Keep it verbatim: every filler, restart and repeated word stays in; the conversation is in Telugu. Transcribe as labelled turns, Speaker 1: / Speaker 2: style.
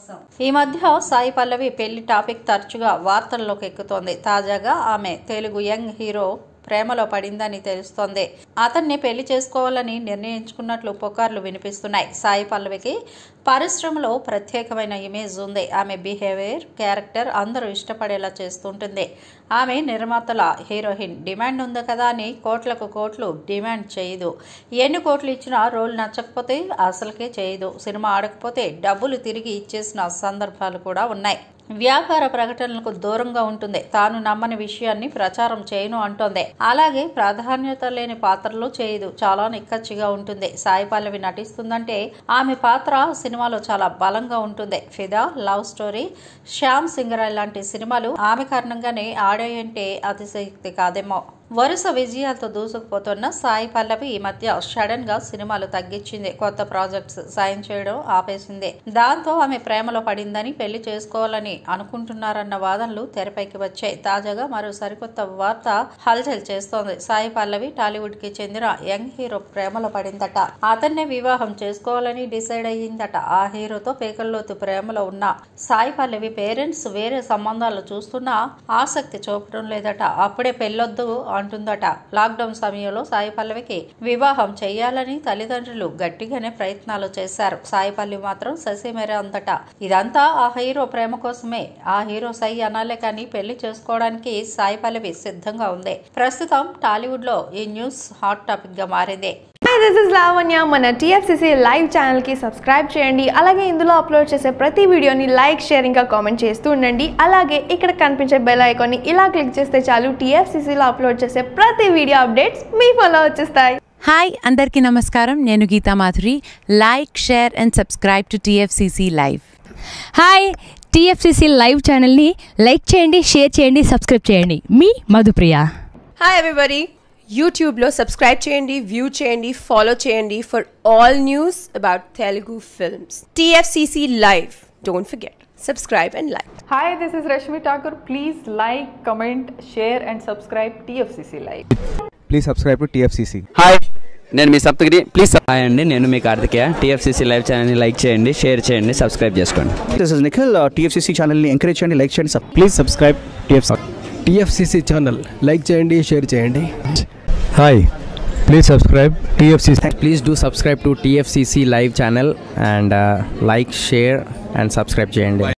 Speaker 1: కోసం. ఈ మధ్య సాయి పల్లవి పెళ్లి టాపిక్ తరచుగా వార్తల్లోకి ఎక్కుతోంది. తాజాగా ఆమె తెలుగు యంగ్ హీరో ప్రేమలో పడిందని తెలుస్తోంది. అతన్ని పెళ్లి చేసుకోవాలని నిర్ణయించుకున్నట్లు పుకార్లు వినిపిస్తున్నాయి. సాయి పల్లవికి పరిశ్రమలో ప్రత్యేకమైన ఇమేజ్ ఉంది. ఆమె బిహేవియర్, క్యారెక్టర్ అందరూ ఇష్టపడేలా చేస్తుంటుంది. ఆమె నిర్మాతల హీరోయిన్. డిమాండ్ ఉంది కదా అని కోట్లకు కోట్లు డిమాండ్ చేయదు. ఎన్ని కోట్లు ఇచ్చినా రోల్ నచ్చకపోతే అసలుకే చేయదు. సినిమా ఆడకపోతే డబ్బులు తిరిగి ఇచ్చేసిన సందర్భాలు కూడా ఉన్నాయి. వ్యాపార ప్రకటనలకు దూరంగా ఉంటుంది. తాను నమ్మని విషయాన్ని ప్రచారం చేయను అంటోంది. అలాగే ప్రాధాన్యత లేని పాత్రలు చేయదు. చాలా నిక్కచ్చిగా ఉంటుంది. సాయి పల్లవి నటిస్తుందంటే ఆమె పాత్ర సినిమాలో చాలా బలంగా ఉంటుంది. ఫిదా, లవ్ స్టోరీ, శ్యామ్ సింగరాయ్ లాంటి సినిమాలు ఆమె కారణంగానే ఆడాయంటే అతిశయోక్తి కాదేమో. వరుస విజయాలతో దూసుకుపోతున్న సాయి పల్లవి ఈ మధ్య సడన్ గా సినిమాలు తగ్గించింది. కొత్త ప్రాజెక్ట్స్ సాయం చేయడం ఆపేసింది. దాంతో ఆమె ప్రేమలో పడిందని, పెళ్లి చేసుకోవాలని అనుకుంటున్నారన్న వాదనలు తెరపైకి వచ్చాయి. తాజాగా మరో సరికొత్త వార్త హల్చల్ చేస్తోంది. సాయి పల్లవి టాలీవుడ్ కి చెందిన యంగ్ హీరో ప్రేమలో పడిందట. అతన్నే వివాహం చేసుకోవాలని డిసైడ్ అయ్యిందట. ఆ హీరోతో పేకల్లోతు ప్రేమలో ఉన్న సాయి పల్లవి పేరెంట్స్ వేరే సంబంధాలు చూస్తున్నా ఆసక్తి చూపడం లేదట. అప్పుడే పెళ్లొద్దు అంటుందట. లాక్డౌన్ సమయంలో సాయి పల్లవికి వివాహం చేయాలని తల్లిదండ్రులు గట్టిగానే ప్రయత్నాలు చేశారు. సాయి పల్లవి మాత్రం ససిమేర అందట. ఇదంతా ఆ హీరో ప్రేమ కోసమే. ఆ హీరో సై అనాలే కానీ పెళ్లి చేసుకోవడానికి సాయి పల్లవి సిద్ధంగా ఉంది. ప్రస్తుతం టాలీవుడ్ లో ఈ న్యూస్ హాట్ టాపిక్ గా మారింది.
Speaker 2: Hi, this is Lavanya. మన T F C C live channel కి సబ్స్క్రైబ్ చేయండి. అలాగే ఇందులో అప్లోడ్ చేసే ప్రతి వీడియోని లైక్, షేర్ ఇంకా కామెంట్ చేస్తూ ఉండండి. అలాగే ఇక్కడ కనిపించే బెల్ ఐకాన్ ని ఇలా క్లిక్ చేస్తే చాలు T F C C లో అప్లోడ్ చేసే ప్రతి వీడియో అప్డేట్స్ మీ ఫోన్లో వచ్చేస్తాయి.
Speaker 3: హాయ్ అందరికీ నమస్కారం. నేను Geetha Madhuri. Like, share and subscribe to T F C C live.
Speaker 4: Hi, T F C C live ఛానల్ని లైక్ చేయండి, షేర్ చేయండి, సబ్స్క్రైబ్ చేయండి. మీ మధుప్రియ.
Speaker 5: హాయ్ ఎవ్రీబడి, యూట్యూబ్లో సబ్స్క్రైబ్ చేయండి, వ్యూ చేయండి, ఫాలో చేయండి for all news about Telugu films. T F C C live, don't forget, subscribe and like.
Speaker 6: Hi, this is Rashmi Thakur. Please like, comment, share and subscribe T F C C Live.
Speaker 7: Please subscribe to T F C C.
Speaker 8: Hi, నేను మీ సప్తగిరి. ప్లీజ్
Speaker 9: హాయ్ అండి, నేను మీ Karthikeya. T F C C live ఛానల్ని లైక్ చేయండి, షేర్ చేయండి, సబ్స్క్రైబ్ చేసుకోండి.
Speaker 7: This is Nikhil. uh, T F C C ఛానల్ని ఎంకరేజ్ చేయండి, లైక్ చేయండి. Please subscribe T F C C.
Speaker 10: T F C C channel like చేయండి, షేర్ చేయండి.
Speaker 11: Hi, please subscribe T F C C.
Speaker 9: Please do subscribe to T F C C live channel and like, share and subscribe చేయండి.